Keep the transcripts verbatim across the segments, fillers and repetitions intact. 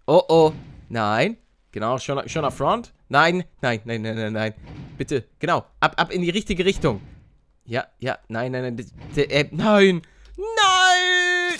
Oh, oh. Nein. Genau, schon, schon nach Front. Nein, nein, nein, nein, nein, nein. Bitte, genau. Ab, ab in die richtige Richtung. Ja, ja, nein, nein, nein. D äh, nein. Nein!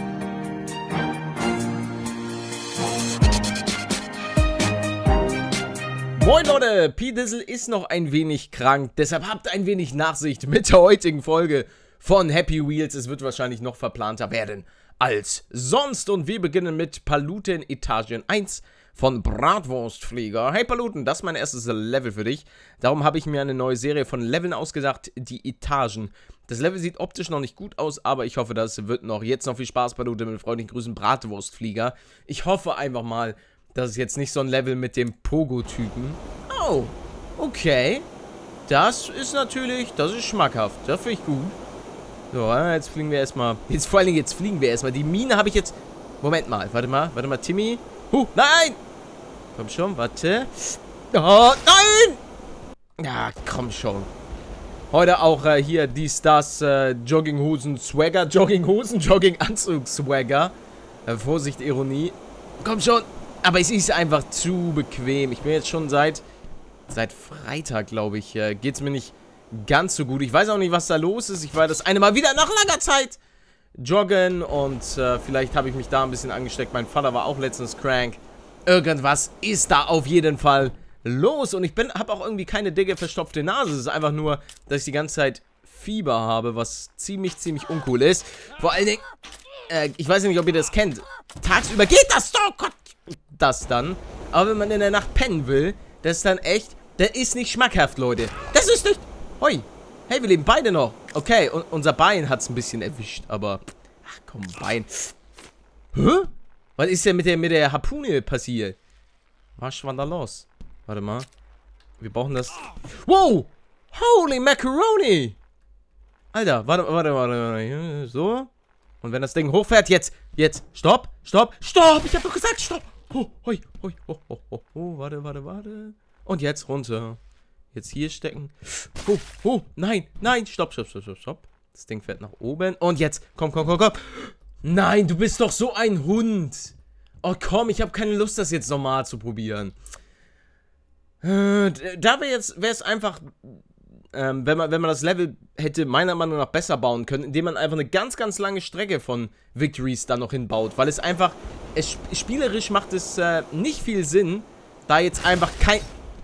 Moin Leute, P-Dizzle ist noch ein wenig krank, deshalb habt ein wenig Nachsicht mit der heutigen Folge von Happy Wheels. Es wird wahrscheinlich noch verplanter werden als sonst und wir beginnen mit Paluten Etagen eins von Bratwurstflieger. Hey Paluten, das ist mein erstes Level für dich. Darum habe ich mir eine neue Serie von Leveln ausgedacht, die Etagen. Das Level sieht optisch noch nicht gut aus, aber ich hoffe, das wird noch. Jetzt noch viel Spaß, Paluten, mit freundlichen Grüßen, Bratwurstflieger. Ich hoffe einfach mal, das ist jetzt nicht so ein Level mit dem Pogo-Typen. Oh, okay. Das ist natürlich, das ist schmackhaft. Das finde ich gut. So, jetzt fliegen wir erstmal. Jetzt vor allen Dingen, jetzt fliegen wir erstmal. Die Mine habe ich jetzt. Moment mal, warte mal, warte mal, Timmy. Huh, nein! Komm schon, warte. Oh, nein! Ja, komm schon. Heute auch äh, hier dies, das, äh, Jogginghosen-Swagger, Jogginghosen, Jogginganzug-Swagger. Äh, Vorsicht, Ironie. Komm schon. Aber es ist einfach zu bequem. Ich bin jetzt schon seit seit Freitag, glaube ich, äh, geht es mir nicht ganz so gut. Ich weiß auch nicht, was da los ist. Ich war das eine Mal wieder nach langer Zeit joggen und äh, vielleicht habe ich mich da ein bisschen angesteckt. Mein Vater war auch letztens crank. Irgendwas ist da auf jeden Fall los. Und ich bin habe auch irgendwie keine dicke, verstopfte Nase. Es ist einfach nur, dass ich die ganze Zeit Fieber habe, was ziemlich, ziemlich uncool ist. Vor allen Dingen, äh, ich weiß nicht, ob ihr das kennt. Tagsüber geht das doch, Gott! Das dann. Aber wenn man in der Nacht pennen will, das ist dann echt, das ist nicht schmackhaft, Leute. Das ist nicht... Hoi. Hey, wir leben beide noch. Okay, und unser Bein hat es ein bisschen erwischt, aber... Ach komm, Bein. Hä? Was ist denn mit der, mit der Harpune passiert? Was war da los? Warte mal. Wir brauchen das... Wow! Holy Macaroni! Alter, warte, warte, warte, warte. So. Und wenn das Ding hochfährt, jetzt, jetzt, stopp, stopp, stopp! Ich hab doch gesagt, stopp! Oh, hoi, hoi, oh, oh, oh, oh, warte, warte, warte. Und jetzt runter. Jetzt hier stecken. Oh, oh, nein, nein, stopp, stopp, stopp, stopp, stopp. Das Ding fährt nach oben. Und jetzt, komm, komm, komm, komm. Nein, du bist doch so ein Hund. Oh, komm, ich habe keine Lust, das jetzt nochmal zu probieren. Äh, da wäre jetzt, wäre es einfach, ähm, wenn man, wenn man das Level hätte meiner Meinung nach besser bauen können, indem man einfach eine ganz, ganz lange Strecke von Victories da noch hinbaut. Weil es einfach, es, spielerisch macht es äh, nicht viel Sinn, da jetzt einfach kein...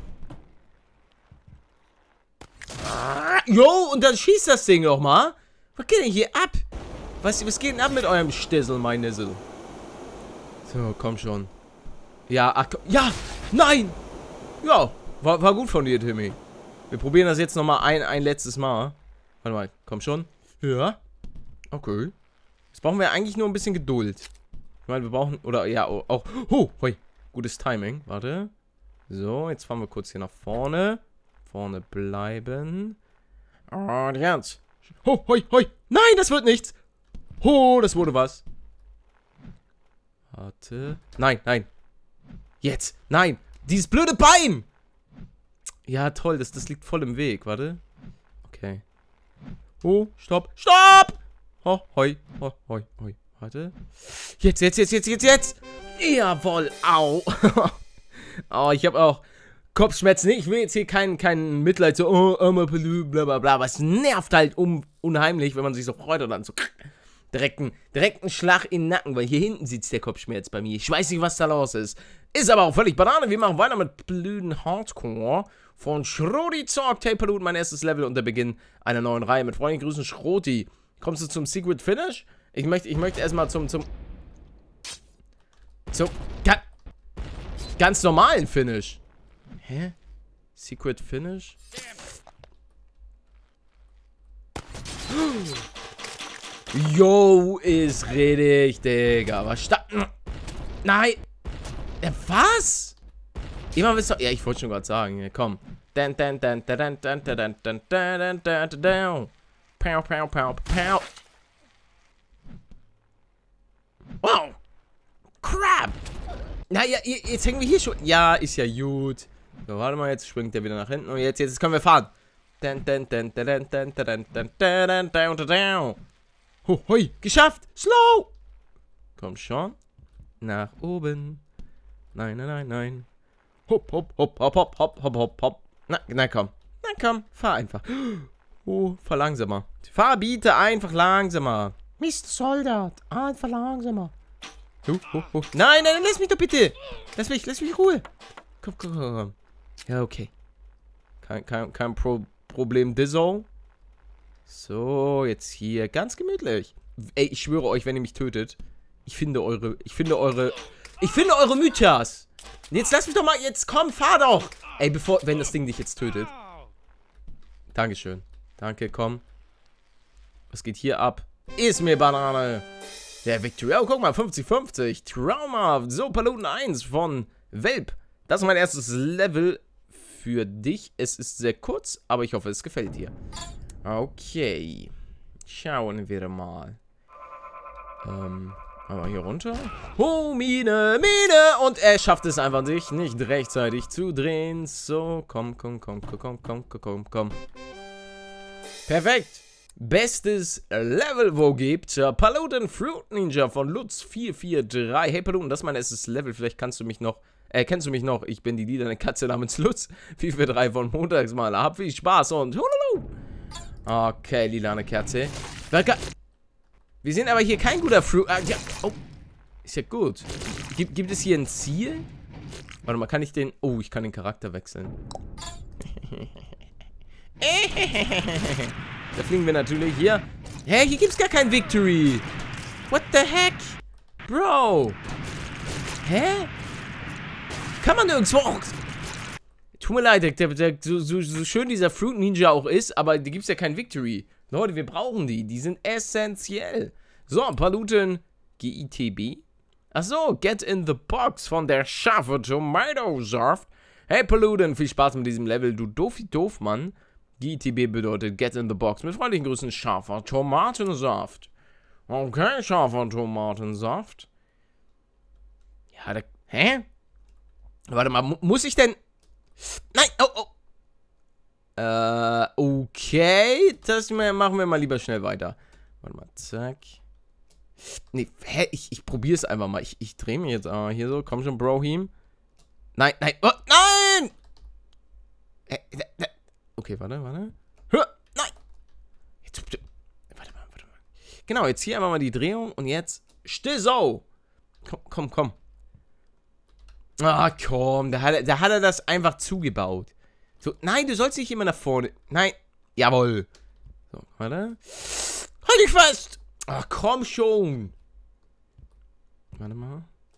Jo, und dann schießt das Ding noch mal. Was geht denn hier ab? Was, was geht denn ab mit eurem Stissel, mein Nissel? So, komm schon. Ja, ach, ja, nein! Ja, war, war gut von dir, Timmy. Wir probieren das jetzt nochmal ein, ein letztes Mal. Warte mal, komm schon. Ja. Okay. Jetzt brauchen wir eigentlich nur ein bisschen Geduld. Ich meine, wir brauchen, oder, ja, auch, oh, hoi, gutes Timing. Warte. So, jetzt fahren wir kurz hier nach vorne. Vorne bleiben. Und jetzt. Oh, hoi, hoi. Nein, das wird nichts. Oh, das wurde was. Warte. Nein, nein. Jetzt. Nein. Dieses blöde Bein. Ja, toll. Das, das liegt voll im Weg. Warte. Okay. Oh, stopp. Stopp! Oh, hoi. Oh, hoi, hoi. Warte. Jetzt, jetzt, jetzt, jetzt, jetzt, jetzt. Jawohl. Au. Oh, ich habe auch Kopfschmerzen. Ich will jetzt hier kein, kein Mitleid, so, oh, armer Pelü, bla bla bla. Aber es nervt halt um, unheimlich, wenn man sich so freut und dann so direkt einen, direkt einen Schlag in den Nacken, weil hier hinten sitzt der Kopfschmerz bei mir. Ich weiß nicht, was da los ist. Ist aber auch völlig Banane. Wir machen weiter mit blöden Hardcore von Schroti Zockt. Hey Paluten, mein erstes Level und der Beginn einer neuen Reihe. Mit freundlichen Grüßen, Schroti. Kommst du zum Secret Finish? Ich möchte, ich möchte erstmal zum, zum, zum, ga, ganz normalen Finish. Hä? Secret Finish? Yo, ist richtig, Digga. Was sta... Nein. Ja, was? Immer wisst ihr... Ja, ich wollte schon gerade sagen. Ja, komm. Dan, dan, dan, dan, dan, dan, dan, dan, dan, dan, dan, dan. Pow, pow, pow, pow. Wow. Crap. Naja, jetzt hängen wir hier schon... Ja, ist ja gut. So, warte mal, jetzt springt der wieder nach hinten. Und jetzt, jetzt können wir fahren. Dan, dan, dan, dan, dan, dan, dan, dan, dan, dan, dan, dan. Ho, hoi, geschafft. Slow. Komm schon. Nach oben. Nein, nein, nein, nein. Hopp, hopp, hopp, hopp, hopp, hopp, hopp, hopp, hopp. Na, na komm. Na komm, fahr einfach. Oh, fahr langsamer. Fahr bitte einfach langsamer. Mister Soldat, einfach langsamer. Uh, uh, uh. Nein, nein, lass mich doch bitte. Lass mich, lass mich in Ruhe. Komm, komm, komm, komm. Ja, okay. Kein, kein, kein Pro Problem, Dizzo. So, jetzt hier. Ganz gemütlich. Ey, ich schwöre euch, wenn ihr mich tötet, ich finde eure, ich finde eure, ich finde eure Mythas. Jetzt lass mich doch mal, jetzt komm, fahr doch. Ey, bevor, wenn das Ding dich jetzt tötet. Dankeschön. Danke, komm. Was geht hier ab? Ist mir Banane. Der Victory. Oh, guck mal, fünfzig fünfzig. Trauma. So, Paluten eins von Welp. Das ist mein erstes Level für dich. Es ist sehr kurz, aber ich hoffe, es gefällt dir. Okay. Schauen wir mal. Ähm, einmal hier runter. Oh, Mine, Mine. Und er schafft es einfach sich nicht rechtzeitig zu drehen. So, komm, komm, komm, komm, komm, komm, komm, komm. Perfekt. Bestes Level, wo gibt Paluten Fruit Ninja von Lutz vier vier drei. Hey Paluten, das ist mein erstes Level. Vielleicht kannst du mich noch, äh, kennst du mich noch? Ich bin die liederne Katze namens Lutz vier vier drei von Montagsmaler. Hab viel Spaß und hululu. Okay, lilane Kerze. Wir sind aber hier kein guter Fruit. Ah, ja. Oh, ist ja gut. Gibt, gibt es hier ein Ziel? Warte mal, kann ich den... Oh, ich kann den Charakter wechseln. Da fliegen wir natürlich hier. Hä, hier gibt's gar kein Victory. What the heck? Bro. Hä? Kann man nirgendwo... Oh. Tut mir leid, der, der, so, so, so schön dieser Fruit Ninja auch ist, aber die gibt's ja kein Victory. Leute, wir brauchen die. Die sind essentiell. So, Paluten G I T B. Achso, Get in the Box von der scharfe Tomato Saft. Hey Paluten, viel Spaß mit diesem Level, du doofi doof, Mann. G I T B bedeutet Get in the Box. Mit freundlichen Grüßen, scharfer Tomatensaft. Okay, scharfer Tomatensaft. Ja, da... Hä? Warte mal, mu muss ich denn... Nein, oh, oh. Äh, okay. Das machen wir mal lieber schnell weiter. Warte mal, zack. Nee, hä? Ich, ich probiere es einfach mal. Ich, ich drehe mich jetzt aber hier so. Komm schon, Brohim. Nein, nein, oh, nein! Äh, äh, okay, warte, warte. Hör, nein! Jetzt, warte mal, warte mal. Genau, jetzt hier einmal mal die Drehung und jetzt still so. Komm, komm, komm. Ah, komm, da hat, er, da hat er das einfach zugebaut. So, nein, du sollst nicht immer nach vorne. Nein, jawohl. So, warte. Halt dich fest! Ach, komm schon. Warte mal.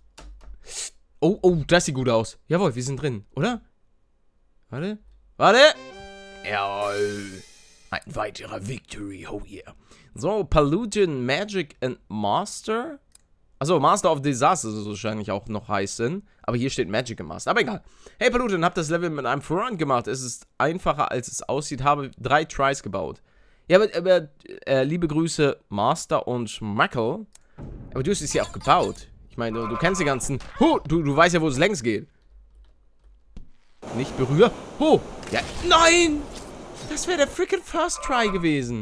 Oh, oh, das sieht gut aus. Jawohl, wir sind drin, oder? Warte. Warte. Jawohl. Ein weiterer Victory, oh yeah. So, Paluten Magic and Master. Achso, Master of Disaster soll es wahrscheinlich auch noch heißen. Aber hier steht Magic im Master. Aber egal. Hey Paluten, hab das Level mit einem Front gemacht. Es ist einfacher, als es aussieht. Habe drei Tries gebaut. Ja, aber, aber äh, liebe Grüße, Master und Michael. Aber du hast es ja auch gebaut. Ich meine, du, du kennst die ganzen... Huh, du, du weißt ja, wo es längs geht. Nicht berühren. Oh, ja, nein! Das wäre der freaking First Try gewesen.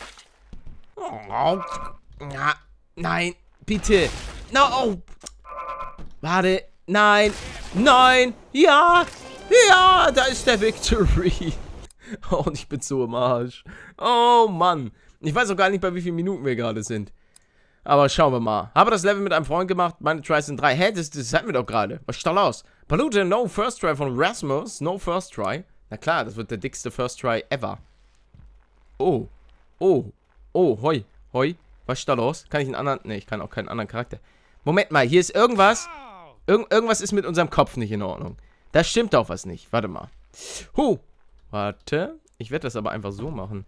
Oh, ja, nein, bitte. No, oh. Warte, nein, nein, ja, ja, da ist der Victory. Oh, und ich bin so im Arsch. Oh, Mann. Ich weiß auch gar nicht, bei wie vielen Minuten wir gerade sind. Aber schauen wir mal. Habe das Level mit einem Freund gemacht. Meine Tries sind drei. Hä, das, das hatten wir doch gerade. Was ist da los? Paluten, no first try von Rasmus. No first try. Na klar, das wird der dickste First Try ever. Oh. Oh. Oh, hoi. Hoi. Was ist da los? Kann ich einen anderen... Ne, ich kann auch keinen anderen Charakter. Moment mal, hier ist irgendwas... Irg irgendwas ist mit unserem Kopf nicht in Ordnung. Da stimmt doch was nicht. Warte mal. Huh. Warte. Ich werde das aber einfach so machen.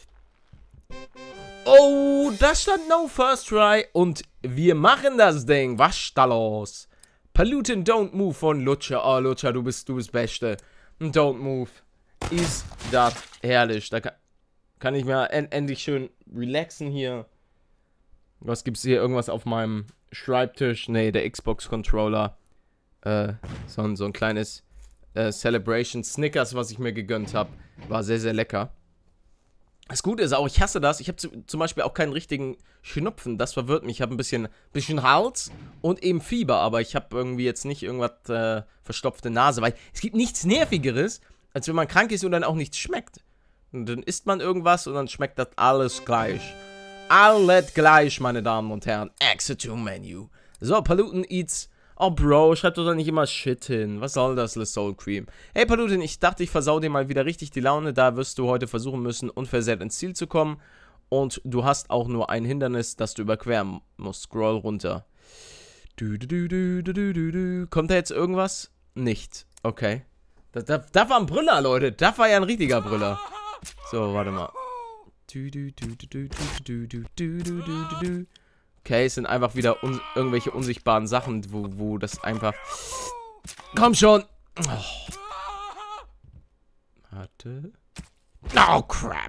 Oh, da stand no first try. Und wir machen das Ding. Was ist da los? Paluten Don't Move von Lutscher. Oh, Lutscher, du bist, du bist Beste. Don't Move. Ist das herrlich. Da kann, kann ich mir en endlich schön relaxen hier. Was gibt's hier? Irgendwas auf meinem Schreibtisch? Nee, der Xbox-Controller. Äh, so ein, so ein kleines äh, Celebration Snickers, was ich mir gegönnt habe. War sehr, sehr lecker. Das Gute ist auch, ich hasse das. Ich habe zum Beispiel auch keinen richtigen Schnupfen. Das verwirrt mich. Ich habe ein bisschen, bisschen Hals und eben Fieber. Aber ich habe irgendwie jetzt nicht irgendwas äh, verstopfte Nase. Weil es gibt nichts Nervigeres, als wenn man krank ist und dann auch nichts schmeckt. Und dann isst man irgendwas und dann schmeckt das alles gleich. Alles gleich, meine Damen und Herren. Exit to Menu. So, Paluten Eats. Oh, Bro, schreib doch da nicht immer Shit hin. Was soll das, Le Soul Cream? Hey, Paluten, ich dachte, ich versau dir mal wieder richtig die Laune. Da wirst du heute versuchen müssen, unversehrt ins Ziel zu kommen. Und du hast auch nur ein Hindernis, das du überqueren musst. Scroll runter. Du, du, du, du, du, du, du, du. Kommt da jetzt irgendwas? Nicht. Okay. Das, das, das war ein Brüller, Leute. Das war ja ein richtiger Brüller. So, warte mal. Du, du, du, du, du, du, du, du, du, du, du. Okay, es sind einfach wieder un irgendwelche unsichtbaren Sachen, wo, wo das einfach... Komm schon! Oh. Warte. Oh, crap!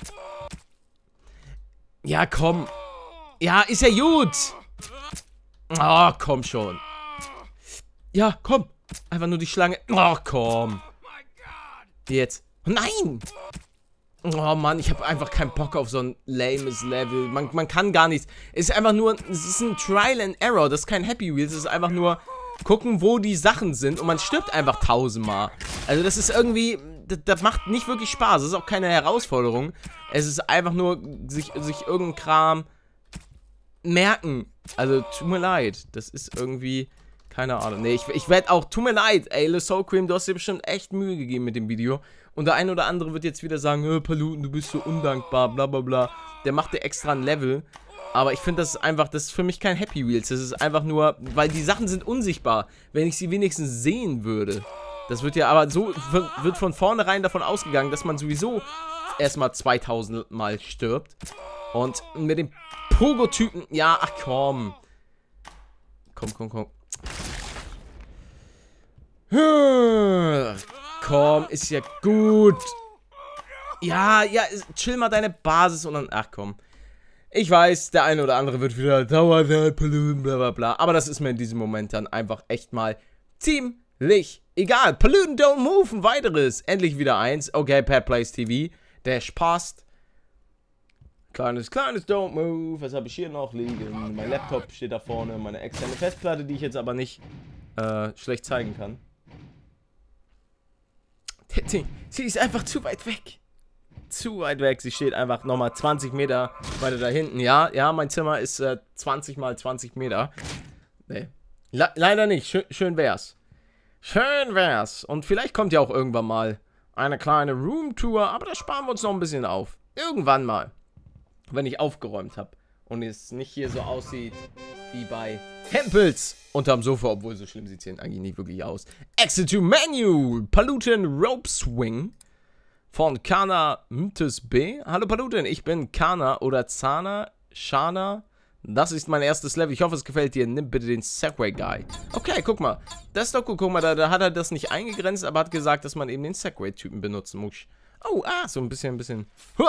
Ja, komm! Ja, ist ja gut! Oh, komm schon! Ja, komm! Einfach nur die Schlange. Oh, komm! Jetzt. Nein! Oh Mann, ich habe einfach keinen Bock auf so ein lames Level. Man, man kann gar nichts. Es ist einfach nur, es ist ein Trial and Error. Das ist kein Happy Wheels. Es ist einfach nur gucken, wo die Sachen sind. Und man stirbt einfach tausendmal. Also das ist irgendwie, das, das macht nicht wirklich Spaß. Das ist auch keine Herausforderung. Es ist einfach nur, sich, sich irgendein Kram merken. Also, tut mir leid. Das ist irgendwie, keine Ahnung. Nee, ich, ich werde auch, tut mir leid. Ey, Le Soul Cream, du hast dir bestimmt echt Mühe gegeben mit dem Video. Und der eine oder andere wird jetzt wieder sagen, hey, Paluten, du bist so undankbar, bla bla bla. Der macht dir extra ein Level. Aber ich finde, das ist einfach, das ist für mich kein Happy Wheels. Das ist einfach nur, weil die Sachen sind unsichtbar. Wenn ich sie wenigstens sehen würde. Das wird ja aber so, wird von vornherein davon ausgegangen, dass man sowieso erstmal zweitausend Mal stirbt. Und mit dem Pogo-Typen, ja, ach komm. Komm, komm, komm. Komm, ist ja gut. Ja, ja, chill mal deine Basis und dann, ach komm. Ich weiß, der eine oder andere wird wieder dauernd Paluten, bla bla bla. Aber das ist mir in diesem Moment dann einfach echt mal ziemlich egal. Paluten Don't Move, ein weiteres. Endlich wieder eins. Okay, Pat Plays T V. Der passt. Kleines, kleines Don't Move. Was habe ich hier noch liegen? Mein Laptop steht da vorne. Meine externe Festplatte, die ich jetzt aber nicht äh, schlecht zeigen kann. Sie ist einfach zu weit weg. Zu weit weg. Sie steht einfach nochmal zwanzig Meter weiter da hinten. Ja, ja, mein Zimmer ist äh, zwanzig mal zwanzig Meter. Nee. Le leider nicht. Schön, schön wär's. Schön wär's. Und vielleicht kommt ja auch irgendwann mal eine kleine Roomtour. Aber da sparen wir uns noch ein bisschen auf. Irgendwann mal. Wenn ich aufgeräumt habe. Und es nicht hier so aussieht wie bei Hempels unterm Sofa, obwohl so schlimm sieht es hier eigentlich nicht wirklich aus. Exit to Menu. Paluten Rope Swing von Kana Mtes B. Hallo Paluten, ich bin Kana oder Zana, Shana. Das ist mein erstes Level. Ich hoffe, es gefällt dir. Nimm bitte den Segway Guy. Okay, guck mal. Das ist doch gut. Guck mal, da, da hat er das nicht eingegrenzt, aber hat gesagt, dass man eben den Segway-Typen benutzen muss. Oh, ah, so ein bisschen, ein bisschen.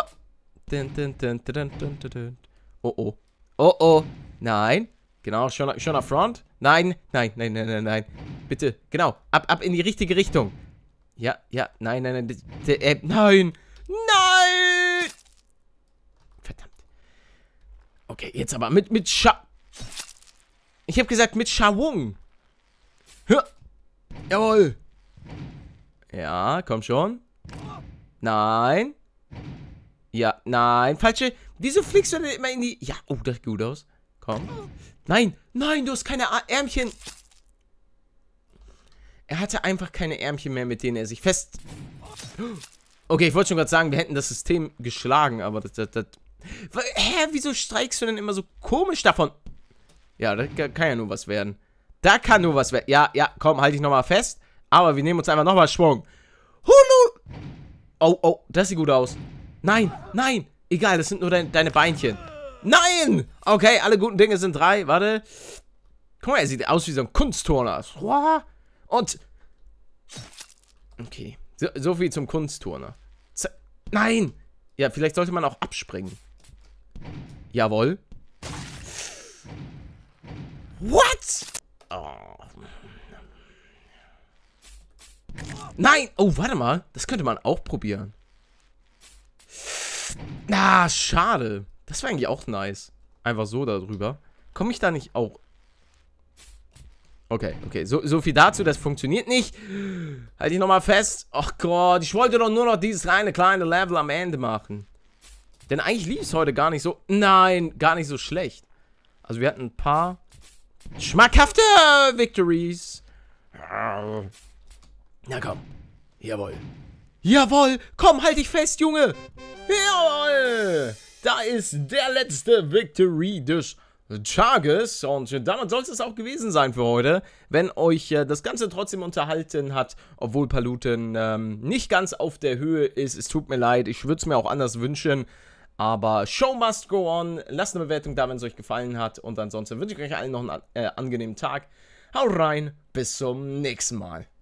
Oh, oh. Oh, oh. Nein. Genau, schon, schon auf Front. Nein, nein, nein, nein, nein, nein. Bitte, genau. Ab, ab in die richtige Richtung. Ja, ja, nein, nein, nein. D äh, nein. Nein. Verdammt. Okay, jetzt aber mit, mit Scha... Ich habe gesagt mit Schawung. Ja. Jawohl. Ja, komm schon. Nein. Ja, nein. Falsche. Wieso fliegst du denn immer in die... Ja, oh, das sieht gut aus. Komm. Nein, nein, du hast keine Ärmchen. Er hatte einfach keine Ärmchen mehr, mit denen er sich fest... Okay, ich wollte schon gerade sagen, wir hätten das System geschlagen, aber das... das, das... Hä, wieso streikst du denn immer so komisch davon? Ja, das kann ja nur was werden. Da kann nur was werden. Ja, ja, komm, halte ich nochmal fest. Aber wir nehmen uns einfach nochmal Schwung. Hulu! Oh, oh, das sieht gut aus. Nein, nein. Egal, das sind nur dein, deine Beinchen. Nein! Okay, alle guten Dinge sind drei. Warte. Guck mal, er sieht aus wie so ein Kunstturner. Und... Okay. So, so viel zum Kunstturner. Z Nein! Ja, vielleicht sollte man auch abspringen. Jawohl. What? Oh. Nein! Oh, warte mal. Das könnte man auch probieren. Na, schade. Das wäre eigentlich auch nice. Einfach so darüber. Komme ich da nicht auch... Okay, okay. So, so viel dazu. Das funktioniert nicht. Halt dich nochmal fest. Ach Gott, ich wollte doch nur noch dieses kleine, kleine Level am Ende machen. Denn eigentlich lief es heute gar nicht so... Nein, gar nicht so schlecht. Also wir hatten ein paar schmackhafte Victories. Na komm. Jawohl. Jawohl. Komm, halt dich fest, Junge. Jawohl. Da ist der letzte Victory des Tages. Und damit soll es auch gewesen sein für heute. Wenn euch äh, das Ganze trotzdem unterhalten hat, obwohl Paluten ähm, nicht ganz auf der Höhe ist. Es tut mir leid. Ich würde es mir auch anders wünschen. Aber Show must go on. Lasst eine Bewertung da, wenn es euch gefallen hat. Und ansonsten wünsche ich euch allen noch einen äh, angenehmen Tag. Haut rein. Bis zum nächsten Mal.